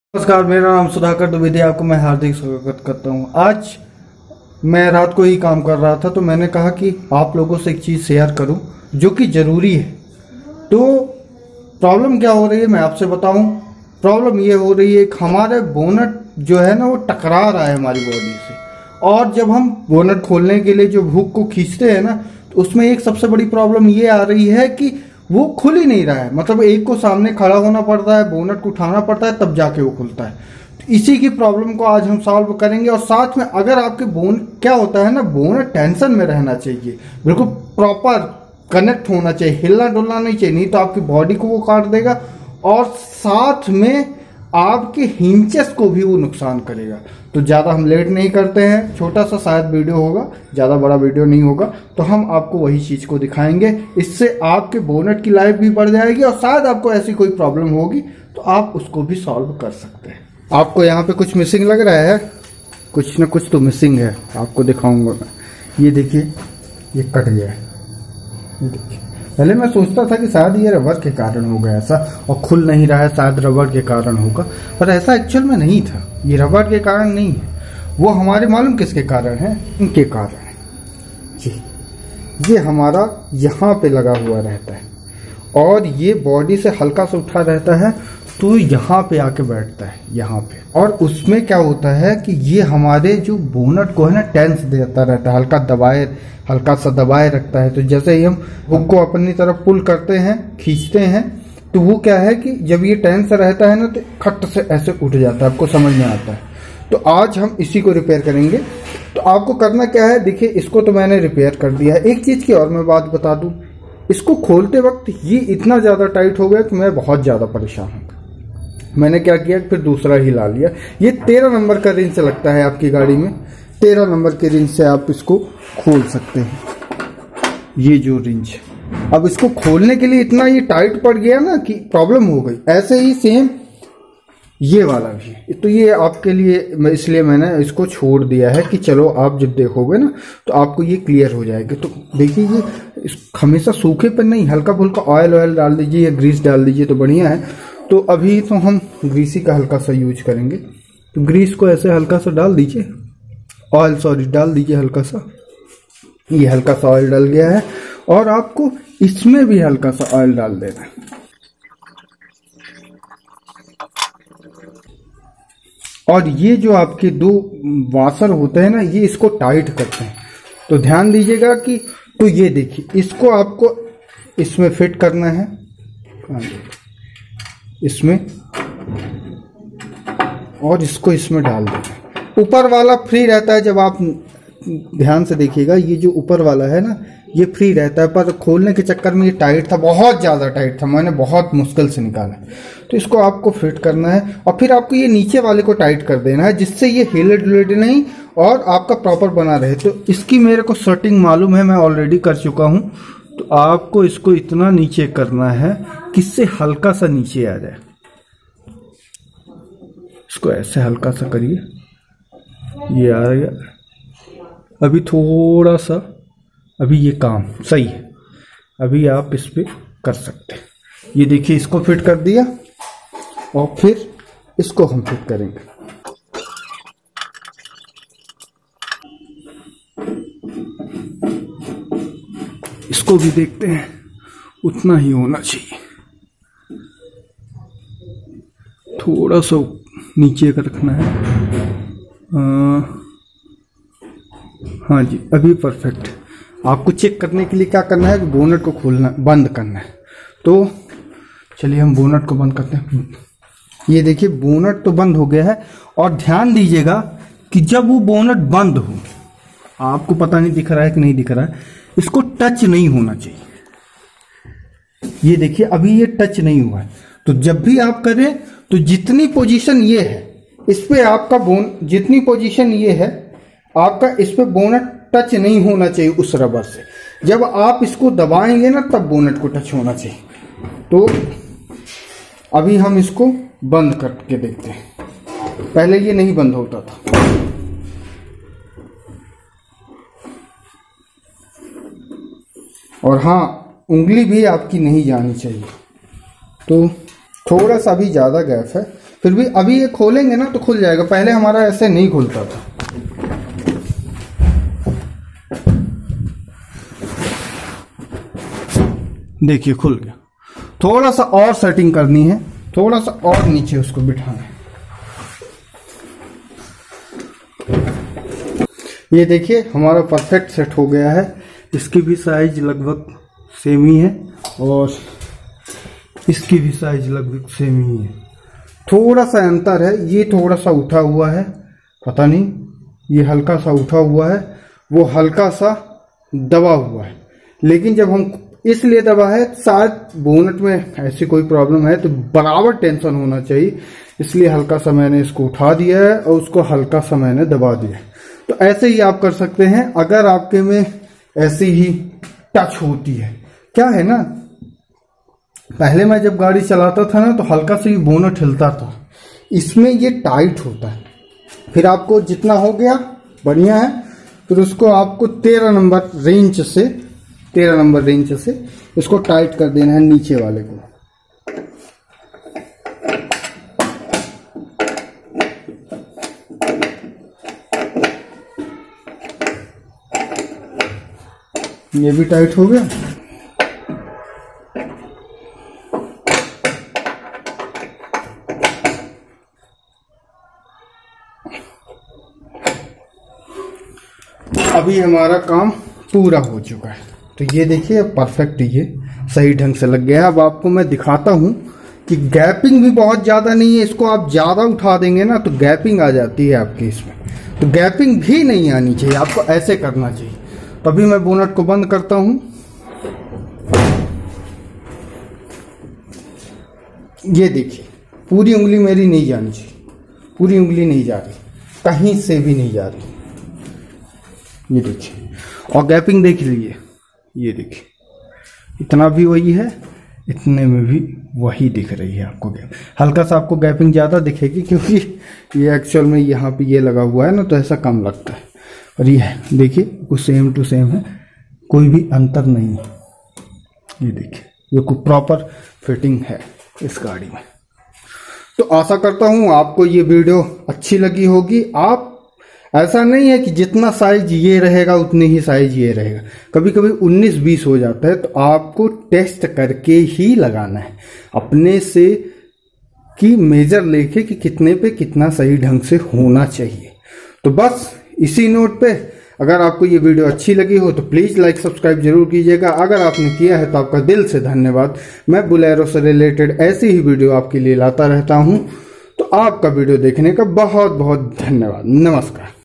नमस्कार, मेरा नाम सुधाकर द्विवेदी, आपको मैं हार्दिक स्वागत करता हूं। आज मैं रात को ही काम कर रहा था तो मैंने कहा कि आप लोगों से एक चीज़ शेयर करूं जो कि ज़रूरी है। तो प्रॉब्लम क्या हो रही है मैं आपसे बताऊं। प्रॉब्लम ये हो रही है कि हमारे बोनट जो है ना वो टकरा रहा है हमारी बॉडी से, और जब हम बोनट खोलने के लिए जो हुक को खींचते हैं ना तो उसमें एक सबसे बड़ी प्रॉब्लम ये आ रही है कि वो खुल ही नहीं रहा है। मतलब एक को सामने खड़ा होना पड़ता है, बोनट को उठाना पड़ता है, तब जाके वो खुलता है। तो इसी की प्रॉब्लम को आज हम सॉल्व करेंगे। और साथ में अगर आपके क्या होता है ना, बोनट टेंशन में रहना चाहिए, बिल्कुल प्रॉपर कनेक्ट होना चाहिए, हिलना डुलना नहीं चाहिए, नहीं तो आपकी बॉडी को वो काट देगा और साथ में आपके हिंचेस को भी वो नुकसान करेगा। तो ज़्यादा हम लेट नहीं करते हैं, छोटा सा शायद वीडियो होगा, ज़्यादा बड़ा वीडियो नहीं होगा, तो हम आपको वही चीज़ को दिखाएंगे। इससे आपके बोनट की लाइफ भी बढ़ जाएगी और शायद आपको ऐसी कोई प्रॉब्लम होगी तो आप उसको भी सॉल्व कर सकते हैं। आपको यहाँ पे कुछ मिसिंग लग रहा है, कुछ ना कुछ तो मिसिंग है, आपको दिखाऊंगा मैं। ये देखिए, ये कट गया है। ये देखिए, पहले मैं सोचता था कि शायद ये रबर के कारण हो गया ऐसा और खुल नहीं रहा है, शायद रबर के कारण होगा, पर ऐसा एक्चुअल में नहीं था। ये रबर के कारण नहीं है, वो हमारे मालूम किसके कारण है, इनके कारण है। ये हमारा यहाँ पे लगा हुआ रहता है और ये बॉडी से हल्का सा उठा रहता है तो यहाँ पे आके बैठता है, यहाँ पे। और उसमें क्या होता है कि ये हमारे जो बोनट को है ना टेंस देता रहता है, हल्का सा दबाए रखता है। तो जैसे ही हम हुक को अपनी तरफ पुल करते हैं, खींचते हैं, तो वो क्या है कि जब ये टेंस रहता है ना तो खट से ऐसे उठ जाता है, आपको समझ में आता है। तो आज हम इसी को रिपेयर करेंगे। तो आपको करना क्या है, देखिए इसको तो मैंने रिपेयर कर दिया है। एक चीज की और मैं बात बता दूं, इसको खोलते वक्त ये इतना ज्यादा टाइट हो गया कि मैं बहुत ज्यादा परेशान हूँ। मैंने क्या किया, फिर दूसरा हिला लिया। ये 13 नंबर का रिंच लगता है आपकी गाड़ी में, 13 नंबर के रिंच से आप इसको खोल सकते हैं। ये जो रिंच, अब इसको खोलने के लिए इतना ये टाइट पड़ गया ना कि प्रॉब्लम हो गई। ऐसे ही सेम ये वाला भी, तो ये आपके लिए इसलिए मैंने इसको छोड़ दिया है कि चलो आप जब देखोगे ना तो आपको ये क्लियर हो जाएगा। तो देखिए, ये हमेशा सूखे पर नहीं, हल्का फुल्का ऑयल डाल दीजिए या ग्रीस डाल दीजिए तो बढ़िया है। तो अभी तो हम ग्रीसी का हल्का सा यूज करेंगे। तो ग्रीस को ऐसे हल्का सा डाल दीजिए, डाल दीजिए हल्का सा। ये हल्का सा ऑयल डल गया है और आपको इसमें भी हल्का सा ऑयल डाल देना है। और ये जो आपके दो वाशर होते हैं ना, ये इसको टाइट करते हैं। तो ध्यान दीजिएगा कि, तो ये देखिए, इसको आपको इसमें फिट करना है, इसमें, और इसको इसमें डाल देना। ऊपर वाला फ्री रहता है, जब आप ध्यान से देखिएगा, ये जो ऊपर वाला है ना ये फ्री रहता है, पर खोलने के चक्कर में ये टाइट था, बहुत ज़्यादा टाइट था, मैंने बहुत मुश्किल से निकाला। तो इसको आपको फिट करना है और फिर आपको ये नीचे वाले को टाइट कर देना है, जिससे ये हिले डुले नहीं और आपका प्रॉपर बना रहे। तो इसकी मेरे को सेटिंग मालूम है, मैं ऑलरेडी कर चुका हूँ। तो आपको इसको इतना नीचे करना है कि इससे हल्का सा नीचे आ जाए। इसको ऐसे हल्का सा करिए, ये आ गया। अभी थोड़ा सा, अभी ये काम सही है, अभी आप इस पे कर सकते हैं। ये देखिए, इसको फिट कर दिया और फिर इसको हम फिट करेंगे। इसको भी देखते हैं, उतना ही होना चाहिए, थोड़ा सा नीचे का रखना है। हाँ जी, अभी परफेक्ट। आपको चेक करने के लिए क्या करना है कि बोनट को खोलना, बंद करना है। तो चलिए हम बोनट को बंद करते हैं। ये देखिए, बोनट तो बंद हो गया है। और ध्यान दीजिएगा कि जब वो बोनट बंद हो, आपको पता नहीं दिख रहा है कि नहीं दिख रहा है, इसको टच नहीं होना चाहिए। ये देखिए, अभी ये टच नहीं हुआ है। तो जब भी आप करें तो जितनी पोजीशन ये है इस पे आपका जितनी पोजीशन ये है आपका, इस पे बोनट टच नहीं होना चाहिए उस रबर से। जब आप इसको दबाएंगे ना तब बोनट को टच होना चाहिए। तो अभी हम इसको बंद करके देखते हैं। पहले ये नहीं बंद होता था। और हाँ, उंगली भी आपकी नहीं जानी चाहिए। तो थोड़ा सा भी ज़्यादा गैप है, फिर भी अभी ये खोलेंगे ना तो खुल जाएगा, पहले हमारा ऐसे नहीं खुलता था। देखिए खुल गया। थोड़ा सा और सेटिंग करनी है, थोड़ा सा और नीचे उसको बिठाना है। ये देखिए हमारा परफेक्ट सेट हो गया है। इसकी भी साइज लगभग सेम ही है और इसकी भी साइज लगभग सेम ही है। थोड़ा सा अंतर है, ये थोड़ा सा उठा हुआ है, पता नहीं, ये हल्का सा उठा हुआ है, वो हल्का सा दबा हुआ है। लेकिन जब हम इसलिए दबा है, शायद बोनट में ऐसी कोई प्रॉब्लम है तो बराबर टेंशन होना चाहिए, इसलिए हल्का सा मैंने इसको उठा दिया है और उसको हल्का सा मैंने दबा दिया है। तो ऐसे ही आप कर सकते हैं अगर आपके में ऐसी ही टच होती है। क्या है ना, पहले मैं जब गाड़ी चलाता था ना तो हल्का से ही बोनट हिलता था, इसमें ये टाइट होता है। फिर आपको जितना हो गया बढ़िया है, फिर उसको आपको 13 नंबर रेंच से इसको टाइट कर देना है नीचे वाले को। ये भी टाइट हो गया। अभी हमारा काम पूरा हो चुका है। तो ये देखिए परफेक्ट, ये सही ढंग से लग गया है। अब आपको मैं दिखाता हूं कि गैपिंग भी बहुत ज़्यादा नहीं है। इसको आप ज़्यादा उठा देंगे ना तो गैपिंग आ जाती है आपके इसमें, तो गैपिंग भी नहीं आनी चाहिए, आपको ऐसे करना चाहिए। तो अभी मैं बोनट को बंद करता हूं। ये देखिए पूरी उंगली मेरी नहीं जानी चाहिए, पूरी उंगली नहीं जा रही, कहीं से भी नहीं जा रही। ये देखिए, और गैपिंग देख लीजिए, ये देखिए इतना भी वही है, इतने में भी वही दिख रही है आपको गैप। हल्का सा आपको गैपिंग ज़्यादा दिखेगी क्योंकि ये एक्चुअल में यहाँ पे ये लगा हुआ है ना, तो ऐसा कम लगता है। और ये देखिए कुछ सेम टू सेम है, कोई भी अंतर नहीं है। ये देखिए ये कोई प्रॉपर फिटिंग है इस गाड़ी में। तो आशा करता हूँ आपको ये वीडियो अच्छी लगी होगी। आप ऐसा नहीं है कि जितना साइज ये रहेगा उतनी ही साइज ये रहेगा, कभी कभी 19-20 हो जाता है, तो आपको टेस्ट करके ही लगाना है अपने से कि मेजर लेके कि कितने पे कितना सही ढंग से होना चाहिए। तो बस इसी नोट पे अगर आपको ये वीडियो अच्छी लगी हो तो प्लीज़ लाइक सब्सक्राइब जरूर कीजिएगा। अगर आपने किया है तो आपका दिल से धन्यवाद। मैं बोलेरो से रिलेटेड ऐसी ही वीडियो आपके लिए लाता रहता हूँ। तो आपका वीडियो देखने का बहुत बहुत धन्यवाद। नमस्कार।